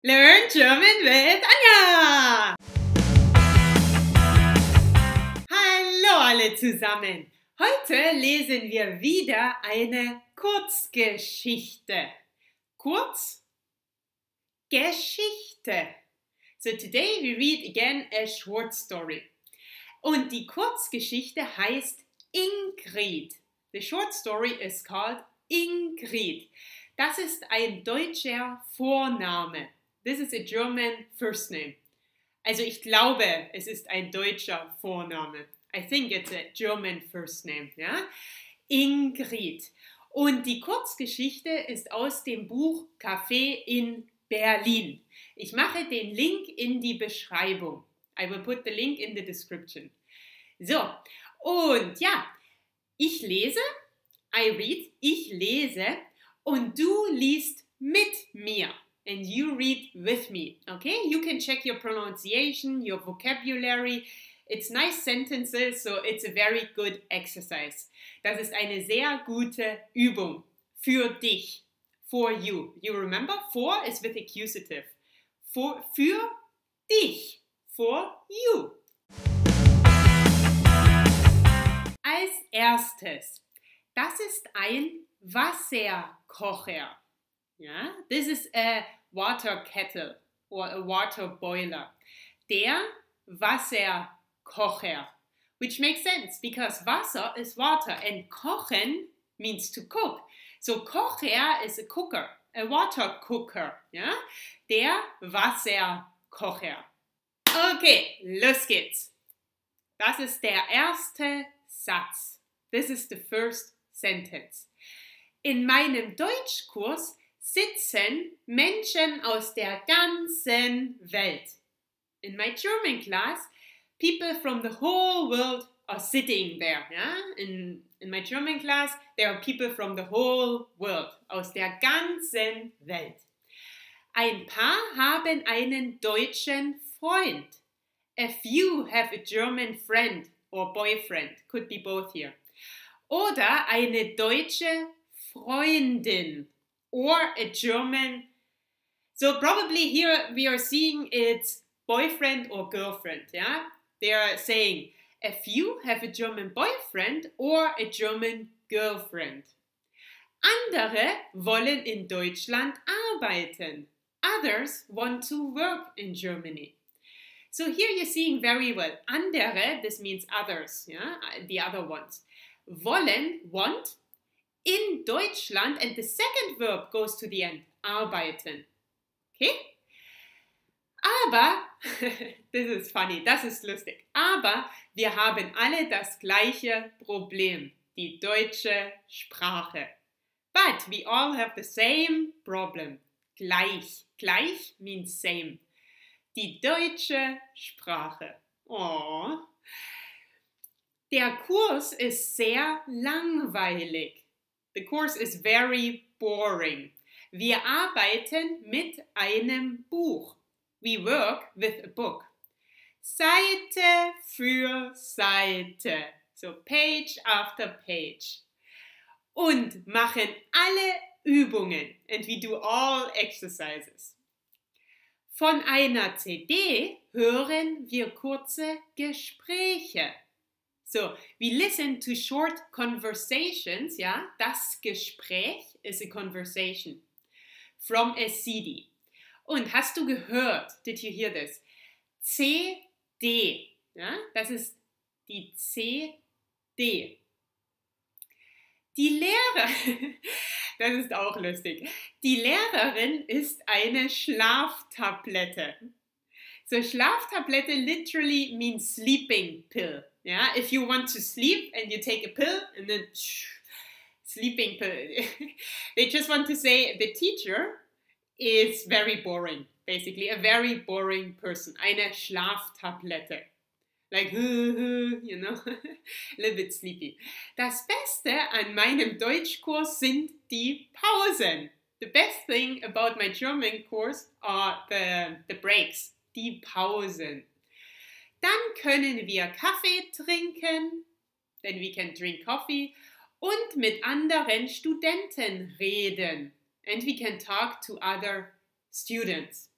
Learn German with Anja! Hallo alle zusammen! Heute lesen wir wieder eine Kurzgeschichte. Kurz, Geschichte. So today we read again a short story. Und die Kurzgeschichte heißt Ingrid. The short story is called Ingrid. Das ist ein deutscher Vorname. This is a German first name. Also ich glaube, es ist ein deutscher Vorname. I think it's a German first name. Ja? Ingrid. Und die Kurzgeschichte ist aus dem Buch Café in Berlin. Ich mache den Link in die Beschreibung. I will put the link in the description. So, und ja, ich lese, I read, ich lese und du liest mit mir. And you read with me, okay? You can check your pronunciation, your vocabulary. It's nice sentences, so it's a very good exercise. Das ist eine sehr gute Übung für dich, for you. You remember? For is with accusative. Für dich, for you. Als erstes, das ist ein Wasserkocher. Ja? This is a water kettle or a water boiler. Der Wasserkocher, which makes sense because Wasser is water and kochen means to cook. So Kocher is a cooker, a water cooker. Ja? Der Wasserkocher. Okay, los geht's. Das ist der erste Satz. This is the first sentence. In meinem Deutschkurs sitzen Menschen aus der ganzen Welt. In my German class, people from the whole world are sitting there. Ja? In my German class, there are people from the whole world, aus der ganzen Welt. Ein paar haben einen deutschen Freund. A few have a German friend or boyfriend, could be both here. Oder eine deutsche Freundin. Or a German, so probably here we are seeing it's boyfriend or girlfriend, yeah? They are saying, a few have a German boyfriend or a German girlfriend. Andere wollen in Deutschland arbeiten. Others want to work in Germany. So here you're seeing very well, andere, this means others, yeah? The other ones. Wollen, want, in Deutschland, and the second verb goes to the end, arbeiten. Okay? Aber, this is funny, das ist lustig, aber wir haben alle das gleiche Problem, die deutsche Sprache. But we all have the same problem, gleich. Gleich means same. Die deutsche Sprache. Oh. Der Kurs ist sehr langweilig. The course is very boring. Wir arbeiten mit einem Buch. We work with a book. Seite für Seite. So page after page. Und machen alle Übungen. And we do all exercises. Von einer CD hören wir kurze Gespräche. So, we listen to short conversations, ja, das Gespräch is a conversation, from a CD. Und hast du gehört, did you hear this? CD, ja, das ist die CD. Die Lehrerin, das ist auch lustig, die Lehrerin ist eine Schlaftablette. So, Schlaftablette literally means sleeping pill. Yeah, if you want to sleep and you take a pill and then sleeping pill. They just want to say the teacher is very boring, basically a very boring person. Eine Schlaftablette. Like, you know, a little bit sleepy. Das Beste an meinem Deutschkurs sind die Pausen. The best thing about my German course are the breaks, die Pausen. Dann können wir Kaffee trinken, then we can drink coffee, und mit anderen Studenten reden. And we can talk to other students.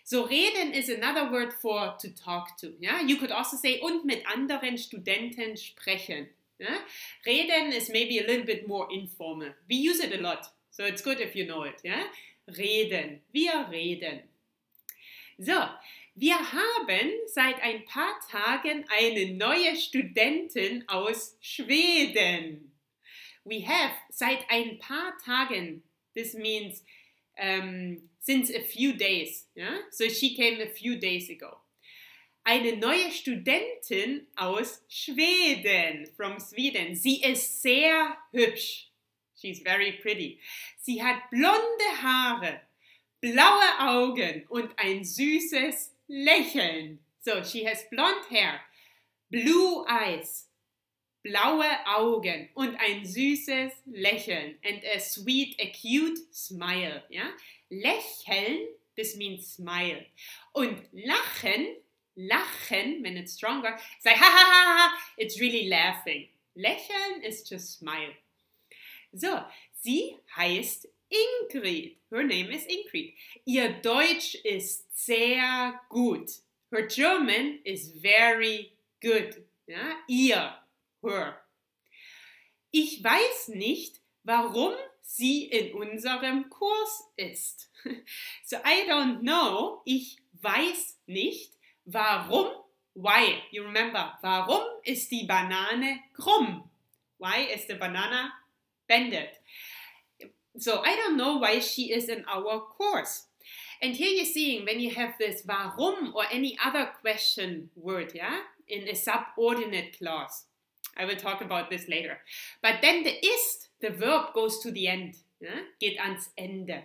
So reden is another word for to talk to. Yeah? You could also say und mit anderen Studenten sprechen. Yeah? Reden is maybe a little bit more informal. We use it a lot, so it's good if you know it. Yeah? Reden, wir reden. So, wir haben seit ein paar Tagen eine neue Studentin aus Schweden. We have seit ein paar Tagen. This means since a few days. Yeah? So she came a few days ago. Eine neue Studentin aus Schweden, from Sweden. Sie ist sehr hübsch. She's very pretty. Sie hat blonde Haare, blaue Augen und ein süßes Lächeln. So, she has blonde hair, blue eyes, blaue Augen und ein süßes Lächeln. And a sweet, a cute smile. Ja? Lächeln, this means smile. Und lachen, when it's stronger, say ha ha ha ha, it's really laughing. Lächeln is just smile. So, sie heißt Ingrid. Her name is Ingrid. Ihr Deutsch ist sehr gut. Her German is very good. Ja? Ihr, her. Ich weiß nicht, warum sie in unserem Kurs ist. So, I don't know. Ich weiß nicht, warum. Why? You remember, warum ist die Banane krumm? Why is the banana bended? So I don't know why she is in our course. And here you're seeing when you have this warum or any other question word, yeah, in a subordinate clause. I will talk about this later. But then the ist, the verb goes to the end, yeah? Geht ans Ende.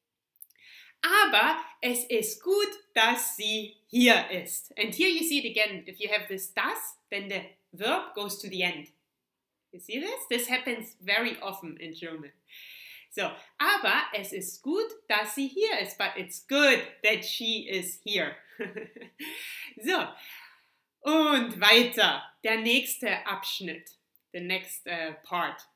Aber es ist gut, dass sie hier ist. And here you see it again. If you have this das, then the verb goes to the end. You see this? This happens very often in German. So, aber es ist gut, dass sie hier ist. But it's good that she is here. So, und weiter. Der nächste Abschnitt. The next part.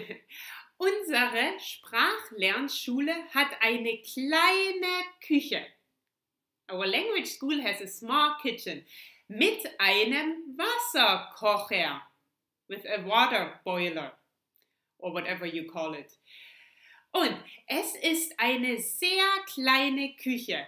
Unsere Sprachlernschule hat eine kleine Küche. Our language school has a small kitchen mit einem Wasserkocher. With a water boiler. Or whatever you call it. Und es ist eine sehr kleine Küche.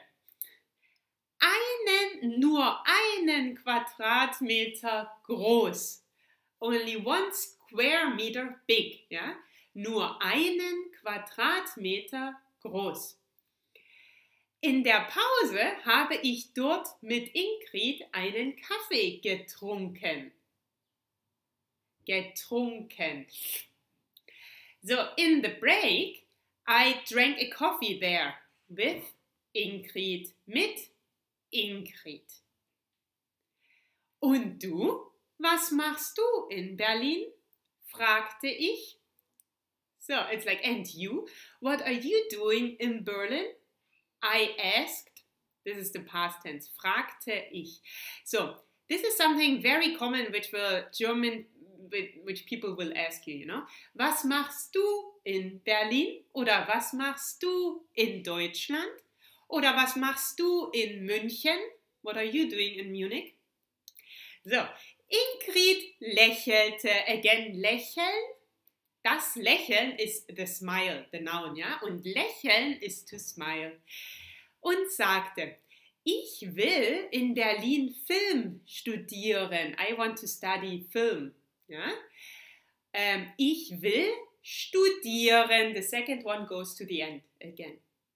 Nur einen Quadratmeter groß. Only 1 square meter big. Ja? Nur einen Quadratmeter groß. In der Pause habe ich dort mit Ingrid einen Kaffee getrunken. So, in the break, I drank a coffee there with Ingrid, mit Ingrid. Und du, was machst du in Berlin? Fragte ich. So, it's like, and you, what are you doing in Berlin? I asked. This is the past tense. Fragte ich. So, this is something very common which people will ask you, you know. Was machst du in Berlin? Oder was machst du in Deutschland? Oder was machst du in München? What are you doing in Munich? So, Ingrid lächelte. Again, lächeln. Das Lächeln ist the smile, the noun, ja. Und lächeln ist to smile. Und sagte, ich will in Berlin Film studieren. I want to study film. Ja? Ich will studieren. The second one goes to the end again.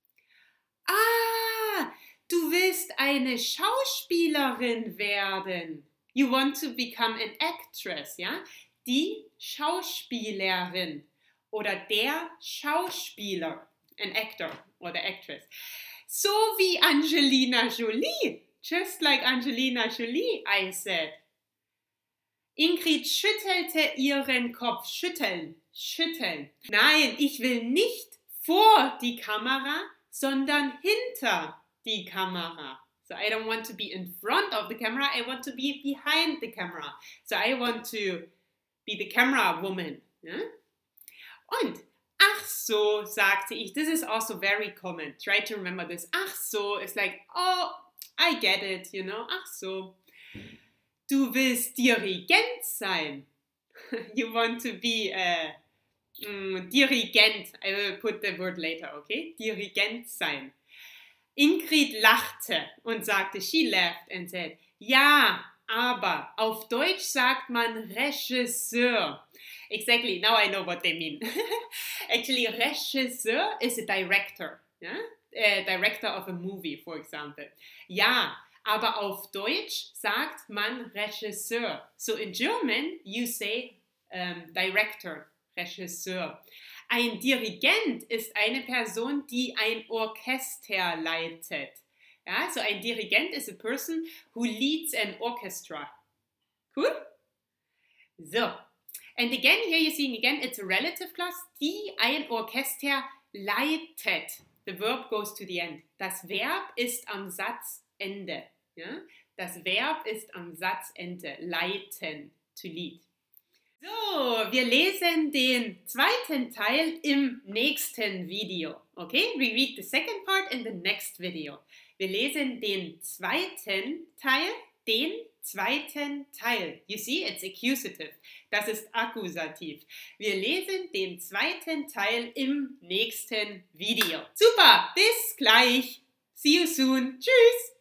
Ah, du willst eine Schauspielerin werden. You want to become an actress, ja? Die Schauspielerin oder der Schauspieler, an actor or the actress. So wie Angelina Jolie. Just like Angelina Jolie, I said. Ingrid schüttelte ihren Kopf. Schütteln. Nein, ich will nicht vor die Kamera, sondern hinter die Kamera. So I don't want to be in front of the camera, I want to be behind the camera. So I want to be the camera woman. Ja? Und Ach so, sagte ich. This is also very common. Try to remember this. Ach so is like, oh, I get it, you know. Ach so. Du willst Dirigent sein. You want to be a Dirigent. I will put the word later, okay? Dirigent sein. Ingrid lachte und sagte, she laughed and said, ja, aber auf Deutsch sagt man Regisseur. Exactly, now I know what they mean. Actually, Regisseur is a director. Yeah? A director of a movie, for example. Ja, aber auf Deutsch sagt man Regisseur. So in German, you say director, Regisseur. Ein Dirigent ist eine Person, die ein Orchester leitet. Ja, so ein Dirigent is a person who leads an orchestra. Cool? So. And again, here you're seeing again, it's a relative clause, die ein Orchester leitet. The verb goes to the end. Das Verb ist am Satzende. Ja? Das Verb ist am Satzende. Leiten, to lead. So, wir lesen den zweiten Teil im nächsten Video. Okay, we read the second part in the next video. Wir lesen den zweiten Teil, You see, it's accusative. Das ist Akkusativ. Wir lesen den zweiten Teil im nächsten Video. Super, bis gleich. See you soon. Tschüss.